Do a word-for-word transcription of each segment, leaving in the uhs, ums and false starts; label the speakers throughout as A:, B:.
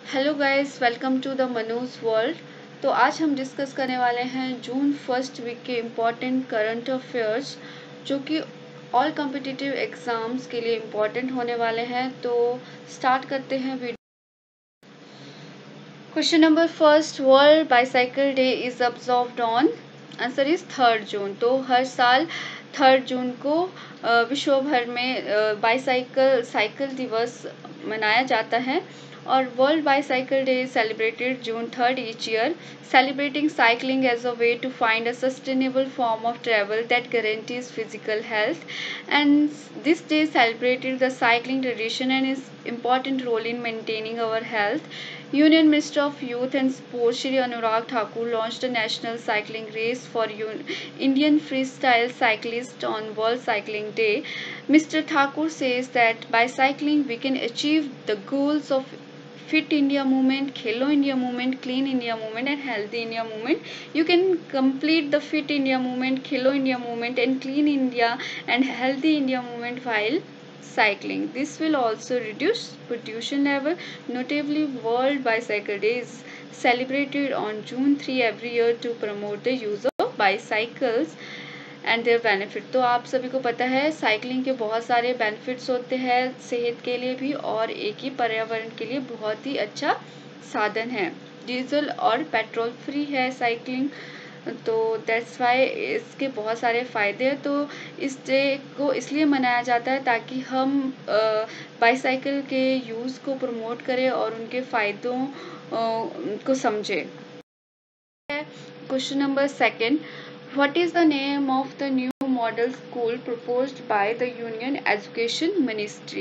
A: Hello guys, welcome to the Manuj world. तो आज हम डिस्कस करने वाले हैं जून फर्स्ट वीक के इम्पॉर्टेंट करंट अफेयर्स जो कि ऑल कॉम्पिटिटिव एग्जाम्स के लिए इम्पॉर्टेंट होने वाले हैं। तो स्टार्ट करते हैं video. Question number first, world bicycle day is observed on. Answer is third June. तो हर साल थर्ड जून को विश्व भर में बाईसाइकिल साइकिल दिवस मनाया जाता है और world bicycle day is celebrated June third each year, celebrating cycling as a way to find a sustainable form of travel that guarantees physical health. And this day celebrated the cycling tradition and its important role in maintaining our health. Union Minister of Youth and Sports Shri Anurag Thakur launched a national cycling race for Indian freestyle cyclists on World Cycling Day. Mister Thakur says that by cycling we can achieve the goals of Fit India movement, Khelo India movement, Clean India movement and Healthy India movement. You can complete the Fit India movement, Khelo India movement and Clean India and Healthy India movement while cycling. This will also reduce pollution level. Notably, World Bicycle Day is celebrated on June third every year to promote the use of bicycles and their benefit. तो आप सभी को पता है cycling के बहुत सारे benefits होते हैं सेहत के लिए भी और एक ही पर्यावरण के लिए बहुत ही अच्छा साधन है। डीजल और पेट्रोल फ्री है साइकिलिंग, तो दैट्स वाई इसके बहुत सारे फ़ायदे हैं। तो इस डे को इसलिए मनाया जाता है ताकि हम बाईसाइकिल के यूज़ को प्रमोट करें और उनके फ़ायदों को समझें। Question number second, what is the name of the new model school proposed by the Union Education Ministry?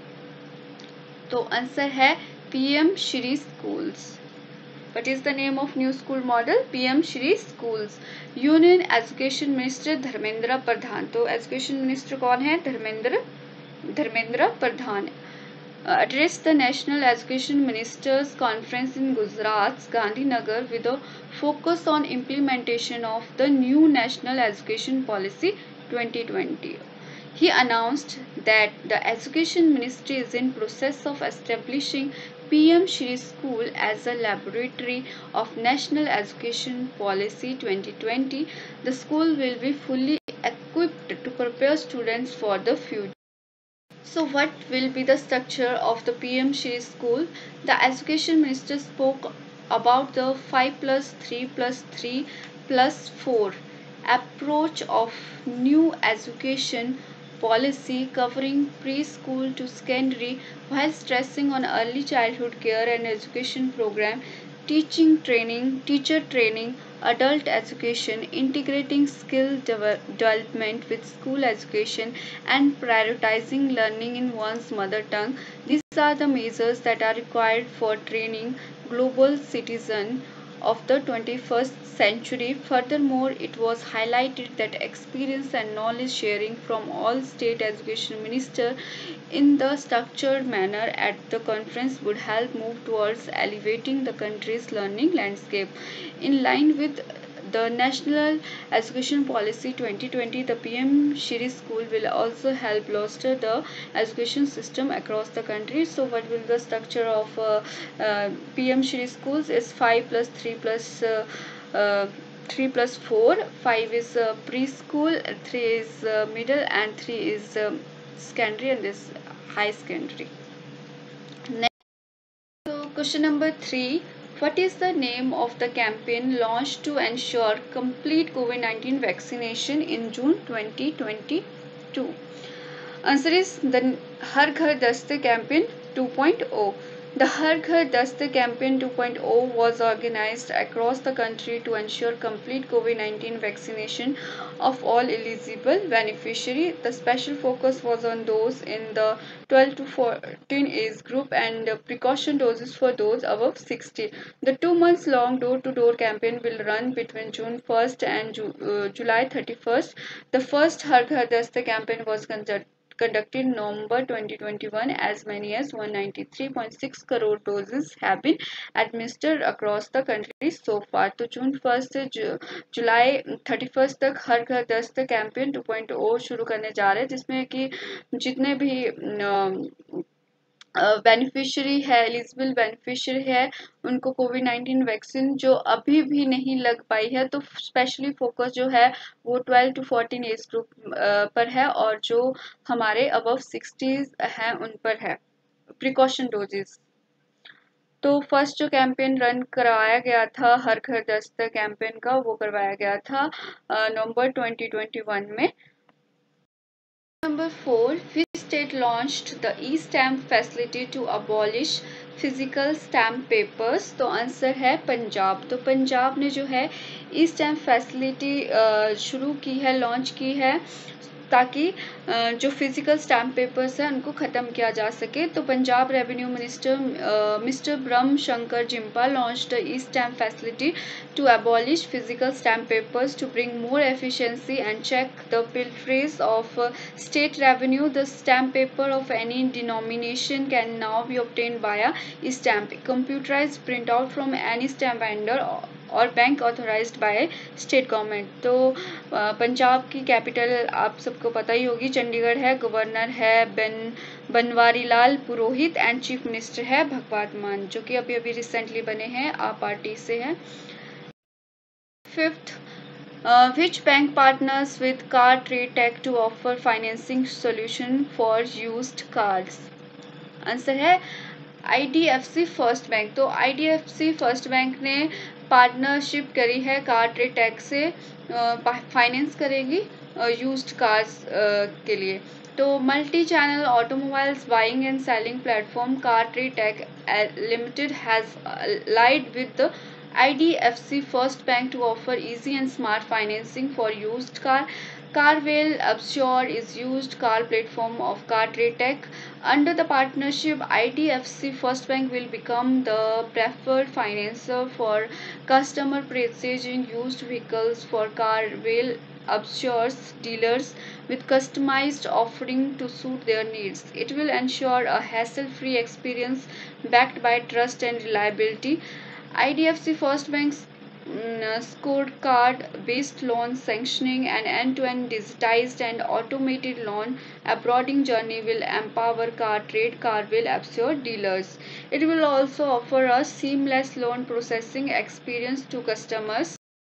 A: तो आंसर है PM Shri schools. What is the name of new school model? PM Shri schools. Union education minister Dharmendra Pradhan. तो education minister कौन है? Dharmendra Dharmendra Pradhan addressed the National Education Ministers Conference in Gujarat's Gandhinagar with a focus on implementation of the new National Education Policy twenty twenty. He announced that the Education Ministry is in process of establishing P M Shri School as a laboratory of National Education Policy twenty twenty. The school will be fully equipped to prepare students for the future. So what will be the structure of the P M Shri School? The Education Minister spoke about the five plus three plus three plus four approach of new education policy covering preschool to secondary while stressing on early childhood care and education program, teaching training, teacher training, adult education, integrating skill development with school education and prioritizing learning in one's mother tongue. These are the measures that are required for training global citizen of the twenty-first century. Furthermore, it was highlighted that experience and knowledge sharing from all state education ministers in the structured manner at the conference would help move towards elevating the country's learning landscape. In line with the National Education Policy twenty twenty, the P M Shri School will also help bolster the education system across the country. So what will the structure of uh, uh, P M Shri Schools is five plus three plus uh, uh, three plus four. five is uh, preschool, three is uh, middle and three is um, secondary and this high secondary. Next, so question number three, what is the name of the campaign launched to ensure complete COVID nineteen vaccination in June twenty twenty-two? Answer is the Har Ghar Dast campaign two point oh. The Har Ghar Dast campaign two point oh was organized across the country to ensure complete COVID nineteen vaccination of all eligible beneficiaries. The special focus was on those in the twelve to fourteen age group and precaution doses for those above sixty. The two months long door-to-door campaign will run between June first and Ju uh, July thirty-first. The first Har Ghar Dast campaign was conducted conducted in November twenty twenty-one. As many as one hundred ninety-three point six crore doses have been administered across the country so far. तो June first से जुलाई thirty first तक हर घर दस्त campaign two point ओ शुरू करने जा रहे हैं जिसमें कि जितने भी बेनिफिशियरी है, एलिजिबल बेनिफिशियरी है, उनको कोविड नाइन्टीन वैक्सीन जो अभी भी नहीं लग पाई है, तो स्पेशली फोकस जो है वो twelve to fourteen age group पर है, और जो हमारे अबव सिक्सटीज हैं उन पर है प्रिकॉशन डोजेस। तो फर्स्ट जो कैंपेन रन करवाया गया था हर घर दस्तक कैंपेन का, वो करवाया गया था नवंबर ट्वेंटी ट्वेंटी वन में। Number four, which state launched the e-stamp facility to abolish physical stamp papers? तो आंसर है पंजाब। तो पंजाब ने जो है ई स्टैम्प फैसिलिटी शुरू की है, लॉन्च की है, ताकि जो फिजिकल स्टैम्प पेपर्स हैं उनको ख़त्म किया जा सके। तो Punjab revenue minister mister Brahm Shankar Jimpa launch the e stamp facility to abolish physical stamp papers to bring more efficiency and check the pilferage of uh, state revenue. The stamp paper of any denomination can now be obtained via e-stamp, computerized printout from any stamp vendor और bank authorised by state government. तो पंजाब की capital आप सबको पता ही होगी चंडीगढ़ है, governor है बन Banwari Lal Purohit and chief minister है भगवंत मान, जो कि अभी अभी रिसेंटली बने हैं, आप पार्टी से हैं। Fifth, uh, which bank partners with Car Trade Tech to offer financing solution for used cars? Answer है I D F C first bank. तो I D F C first bank ने partnership करी है car trade tech से, finance करेगी used cars के लिए। तो multi channel automobiles buying and selling platform car trade tech limited has allied with the I D F C First Bank to offer easy and smart financing for used car. Carwell Upshore is used car platform of Car Trade Tech. Under the partnership, I D F C First Bank will become the preferred financer for customer purchasing used vehicles for Carwell Upshore's dealers with customized offering to suit their needs. It will ensure a hassle-free experience backed by trust and reliability. I D F C First Bank's mm, scorecard based loan sanctioning and end-to-end digitized and automated loan approving journey will empower car trade Carwell Upshore dealers. It will also offer a seamless loan processing experience to customers.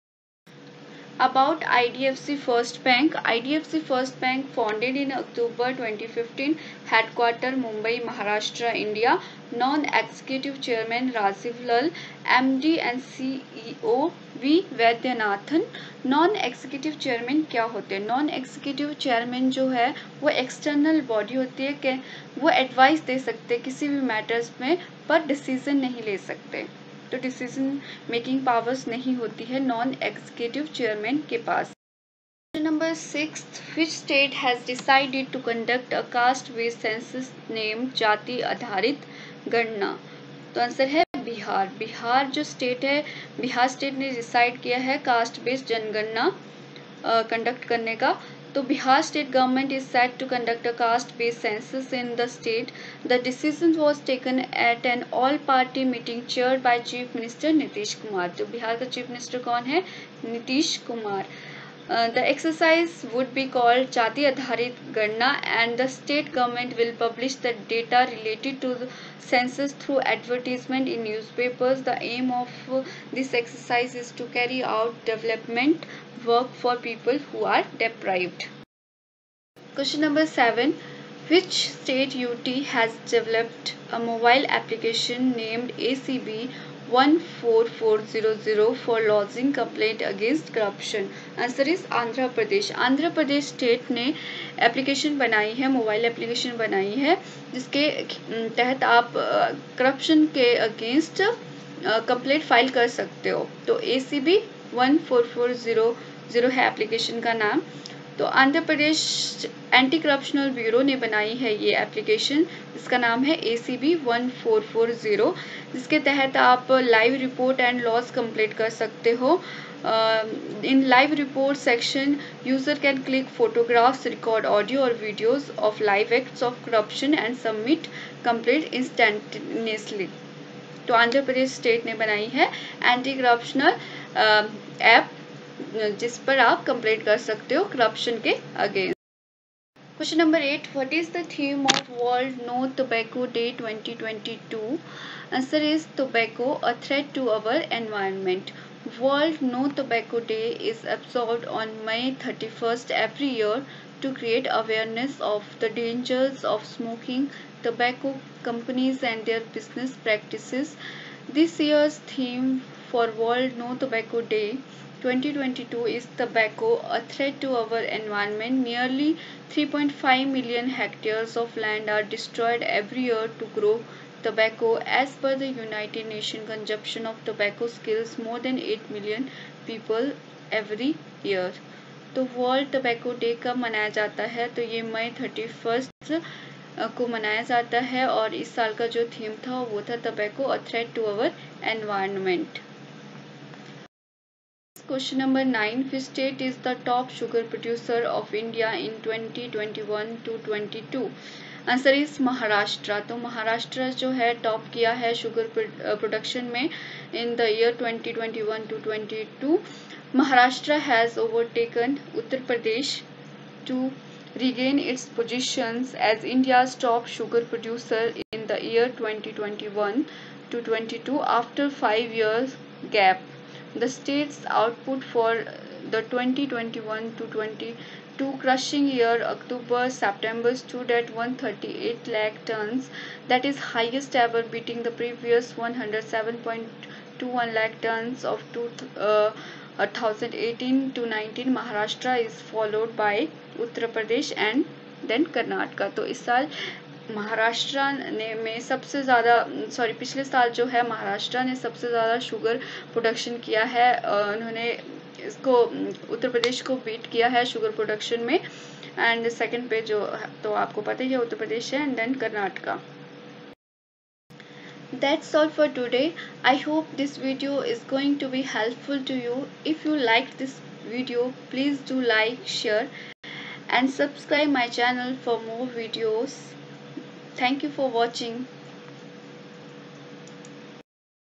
A: About I D F C First Bank. I D F C First Bank founded in October twenty fifteen, headquarter Mumbai, Maharashtra, India. Non-executive chairman Rajiv Lal, M D and C E O V Vaidyanathan. Non executive chairman क्या होते हैं? Non executive chairman जो है वो external body होती है कि वो एडवाइस दे सकते किसी भी मैटर्स में, पर डिसीजन नहीं ले सकते। तो डिसीजन मेकिंग पावर्स नहीं होती है नॉन एग्जीक्यूटिव चेयरमैन के पास। Number six, which state has decided to conduct a caste based census name जाति आधारित गणना? तो आंसर है बिहार। बिहार जो स्टेट है, बिहार स्टेट ने डिसाइड किया है कास्ट बेस्ड जनगणना कंडक्ट करने का। तो Bihar state government is set to conduct a caste-based census in the state. The decision was taken at an all-party meeting chaired by Chief Minister Nitish Kumar. तो बिहार का chief minister कौन है? Nitish Kumar. Uh, the exercise would be called जाति आधारित गणना and the state government will publish the data related to the census through advertisement in newspapers. The aim of uh, this exercise is to carry out development work for people who are deprived. Question number seven. Which state U T has developed a mobile application named A C B one four four zero zero for lodging complaint against corruption? Answer is Andhra Pradesh. Andhra Pradesh state ने application बनाई है, mobile application बनाई है, जिसके तहत आप corruption के against complaint file कर सकते हो। तो A C B one four four zero zero है एप्लीकेशन का नाम। तो Andhra Pradesh anti corruption bureau ने बनाई है ये एप्लीकेशन, जिसका नाम है A C B one four four zero, जिसके तहत आप live report and lodge complaint कर सकते हो। In live report section user can click photographs, record audio और videos of live acts of corruption and submit complaint instantaneously. तो Andhra Pradesh state ने बनाई है एंटी करप्शनल ऐप, जिस पर आप कंप्लेंट कर सकते हो करप्शन के against. Question number eight. What is the theme of World No Tobacco Day twenty twenty-two? Answer is tobacco, a threat to our environment. World No Tobacco Day is observed on May thirty-first every year to create awareness of the dangers of smoking, tobacco companies and their business practices. This year's theme for World No Tobacco Day twenty twenty-two is tobacco, a threat to our environment. Nearly three point five million hectares of land are destroyed every year to grow tobacco. As per the United Nations, consumption of tobacco kills more than eight million people every year. तो world tobacco day कब मनाया जाता है? तो ये May thirty first को मनाया जाता है और इस साल का जो थीम था वो था tobacco, a threat to our environment. Question number nine. Which state is the top sugar producer of India in twenty twenty-one to twenty-two? Answer is Maharashtra. तो महाराष्ट्र जो है टॉप किया है शुगर प्रोडक्शन में in the year twenty twenty-one to twenty-two. Maharashtra has overtaken Uttar Pradesh to regain its positions as India's top sugar producer in the year twenty twenty-one to twenty-two after five years gap. The state's output for the twenty twenty-one to twenty-two crushing year October-September stood at one hundred thirty-eight lakh tons, that is highest ever, beating the previous one hundred seven point two one lakh tons of two, uh, twenty eighteen to nineteen. Maharashtra is followed by Uttar Pradesh and then Karnataka. तो इस साल महाराष्ट्र ने में सबसे ज़्यादा sorry पिछले साल जो है महाराष्ट्र ने सबसे ज़्यादा शुगर प्रोडक्शन किया है. उन्होंने इसको उत्तर प्रदेश को बीट किया है शुगर प्रोडक्शन में. एंड सेकंड पे जो तो आपको पता ही है उत्तर प्रदेश है and then Karnataka. That's all for today. I hope this video is going to be helpful to you. If you liked this video, please do like, share and subscribe my channel for more videos. Thank you for watching.